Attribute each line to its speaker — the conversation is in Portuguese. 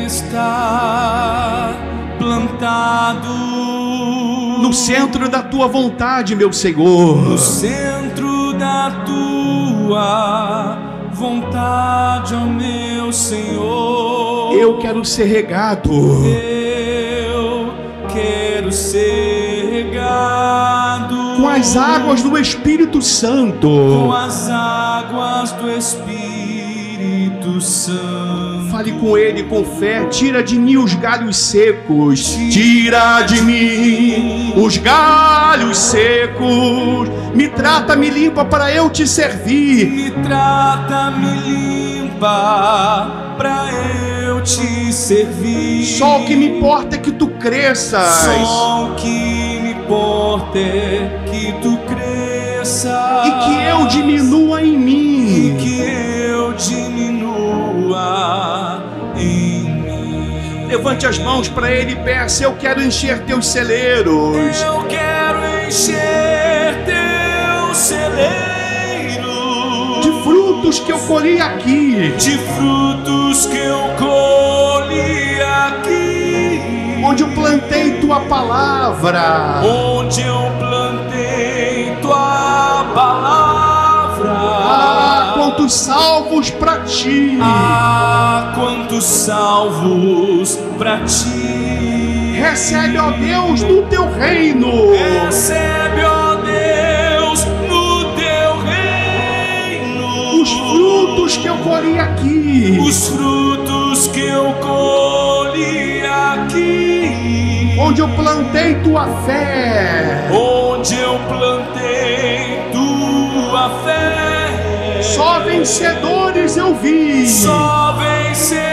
Speaker 1: estar plantado
Speaker 2: no centro da tua vontade, meu Senhor.
Speaker 1: No centro da tua vontade, ó meu Senhor.
Speaker 2: Eu quero ser regado.
Speaker 1: Eu quero ser regado
Speaker 2: com as águas do Espírito Santo.
Speaker 1: Com as águas do Espírito Santo.
Speaker 2: Fale com Ele com fé. Tira de mim os galhos secos. Tira de mim os galhos secos. Me trata, me limpa para eu te servir.
Speaker 1: Me trata, me limpa para eu te servir.
Speaker 2: Só o que me importa é que tu cresças.
Speaker 1: Só o que me importa é que tu cresças.
Speaker 2: E que eu diminua em mim.
Speaker 1: E que eu diminua em mim.
Speaker 2: Levante as mãos para Ele e peça: eu quero encher teus celeiros.
Speaker 1: Eu quero encher teus celeiros
Speaker 2: de frutos que eu colhi aqui.
Speaker 1: De frutos que eu colhi aqui.
Speaker 2: Onde eu plantei tua palavra.
Speaker 1: Onde eu plantei tua palavra.
Speaker 2: Ah, quantos salvos para ti.
Speaker 1: Ah, quantos salvos para ti.
Speaker 2: Recebe, ó Deus, no teu reino.
Speaker 1: Recebe, ó Deus, no teu reino.
Speaker 2: Os frutos que eu colhi aqui.
Speaker 1: Os frutos que eu colhi aqui.
Speaker 2: Onde eu plantei tua fé.
Speaker 1: Onde eu plantei tua fé.
Speaker 2: Só vencedores eu vi.
Speaker 1: Só vencedores